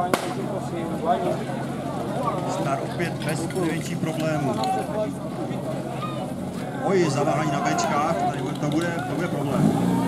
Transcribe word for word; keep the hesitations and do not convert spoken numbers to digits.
Star opět bez největších problémů. Oj, zaváhání na béčkách, tady to bude, to bude problém.